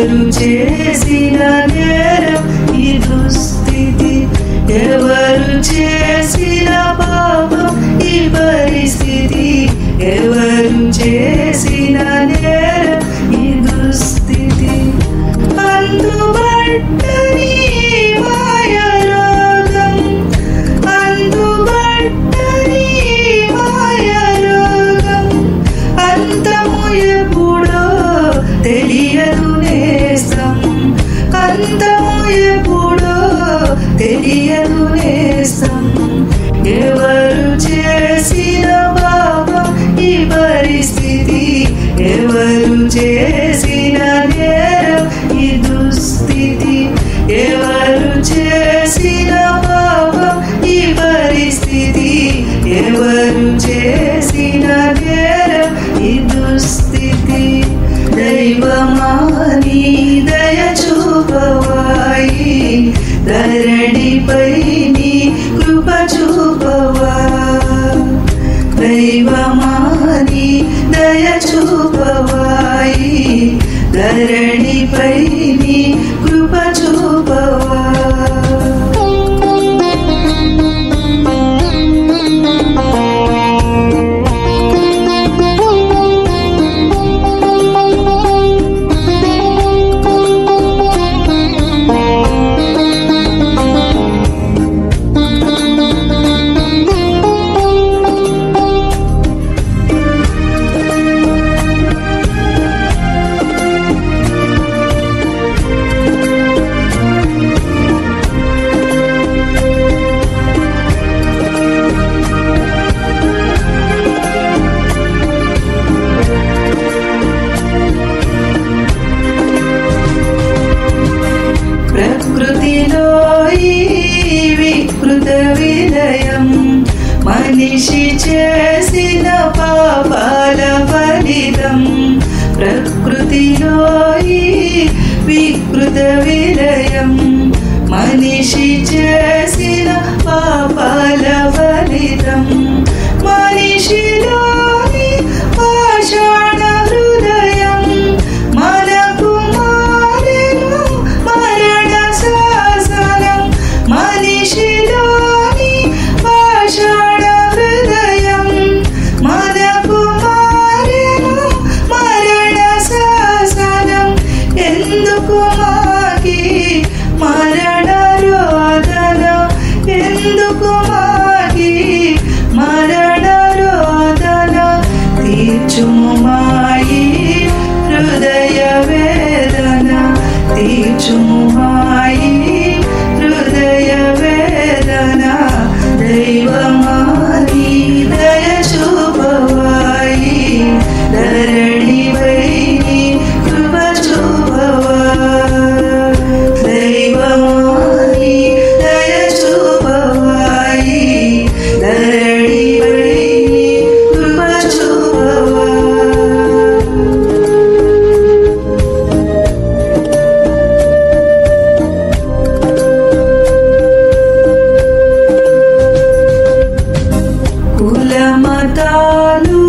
ఎవరు చేసిన నేరం ఈ దుస్థితి, ఎవరు చేసిన పాపం ఈ పరిస్థితి, ఎవరు చేసిన నేరం ఈ దుస్థితి. అందుబట్టని మాయ రోగం, అందుబట్టని మాయ రోగం, అంతము ఎప్పుడో తెలియదు నేస్తం, అంతము ఎప్పుడో తెలియదు నేస్తం. ఎవరు చేసిన పాపం ఈ పరిస్థితి, ఎవరు చేసిన నేరం ఈ దుస్థితి, ఎవరు చేసిన పాపం ఈ పరిస్థితి, ఎవరు చేసిన నేరం ఈ దుస్థితి. దైవమా నీ దయ చూపవాయి, ధరణిపై నీ కృప చూపవా. దైవమా నీ దయ చూపవాయి, ధరణిపై నీ కృప చూపవా. ప్రకృతిలో ఈ వికృత విలయం, మనిషి చేసిన పాపాల ఫలితం. ప్రకృతిలో ఈ వికృత విలయం, మనిషి చేసిన పాపాల ఫలితం. మనిషిలోని పాషాణ హృదయం మనకు మారెను మరణ శాసనం. మనిషిలోని పాషాణ హృదయం మనకు మారెను మరణ శాసనం. ఎందుకు మాకి మరణ రోదన, ఎందుకు మాకి మరణ రోదన. తీర్చుము మాయి హృదయ వేదన, తీర్చుము మాయి హృదయ వేదన. దైవమా నీ దయ చూపవాయి, ధరణిపై నీ కృప చూపవా. దైవమా నీ దయ చూపవాయి, ధరణిపై నీ కృప చూపవా. కుల మతాలు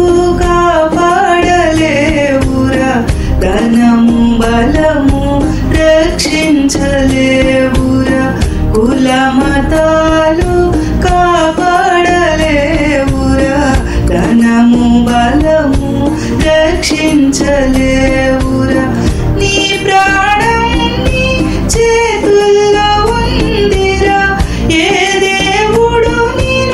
కాపాడలేవురా, ధనము బలము రక్షించలేవురా. కుల మతాలు కాపాడలేవురా, ధనము బలము రక్షించలేవురా. నీ ప్రాణం నీ చేతుల్లో ఉందిరా, ఏ దేవుడు నిన్ను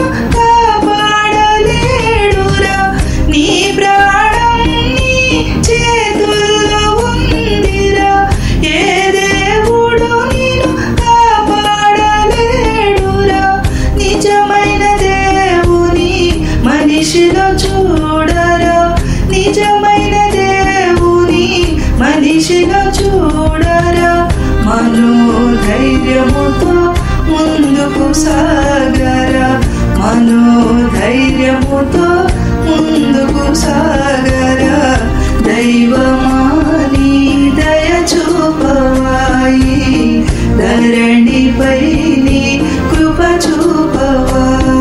కాపాడలేడురా. నీ ప్రాణం నీ చేతుల్లో ఉందిరా, ఏ దేవుడు నిన్ను కాపాడలేడురా. నిజమైన దేవుని మనిషిలో చూడరా, నిజమైన దేవుని మనిషిలో చూడరా. మనోధైర్యముతో ముందుకు సాగరా, మనోధైర్యముతో ముందుకు సాగరా. దైవమా నీ దయ చూపవాయి, ధరణిపై నీ కృప చూపవా.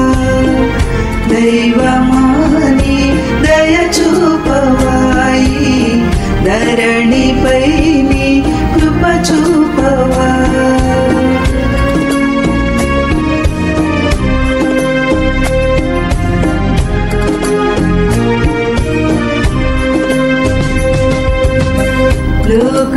దైవమా నీ దయ చూపవాయి, ధరణిపై నీ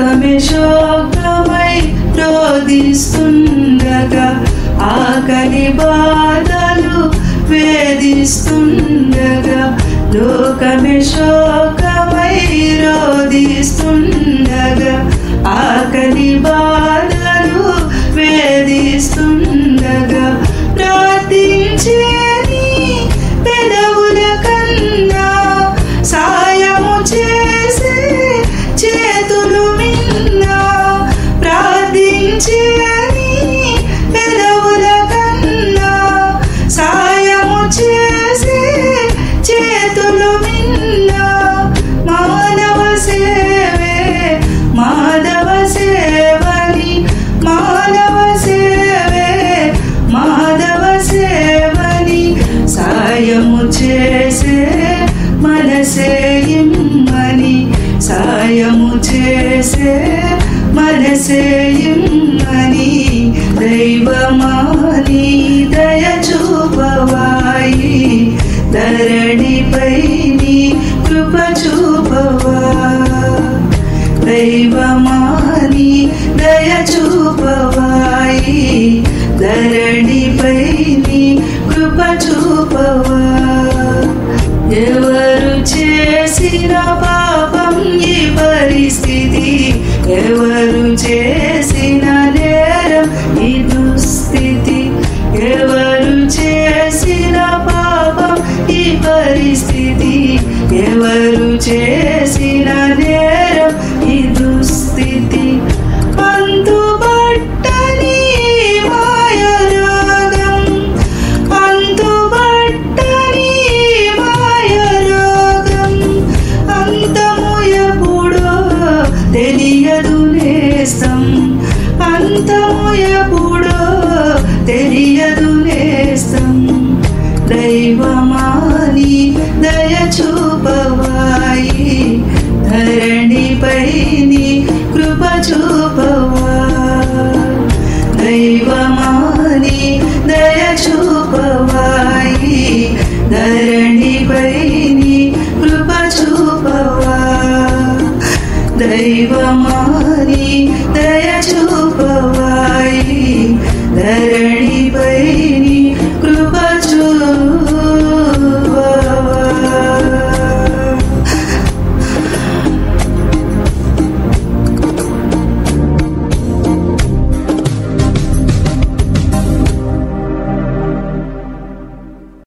లోకమే శోకమై రోదిస్తుండగా ఆకలి బాధలు వేధిస్తుండగా లోకమే శోకమై రోదిస్తుండగా ఆకలి బాధలు వేధిస్తుండగా ప్రార్థించే నీ పెదవుల కన్నా సాయము చేసే చేతులు మిన్నా ప్రార్థించే నీ పెదవుల కన్నా సాయము చేసే చేతులు మిన్నా మానవ సేవే మాధవ సేవని మానవ సేవే మాధవ సేవని సాయము చేసే మనసే ఇమ్మని సాయము చేసే మనసే ఇమ్మని దైవమాని దయ చూపవాయి ధరణిపై నీ కృప చూపవా దైవమాని దయ చూపవాయి ధరణిపై నీ కృప చూపవా ఎవరు చేసిన పాపం ఈ పరిస్థితి ఎవరు చేసిన నేరం ఈ దుస్థితి ఎవరు చేసిన పాపం ఈ పరిస్థితి ఎవరు చేసిన నేరం ఈ దుస్థితి అంతుబట్టని మాయరోగం అంతుబట్టని మాయరోగం అంతము ఎప్పుడో తెలియదు నేస్తం అంతము ఎప్పుడో తెలియదు నేస్తం దైవమాని దయ చూపవాయి ధరణిపై నీ కృప చూపవా దైవమా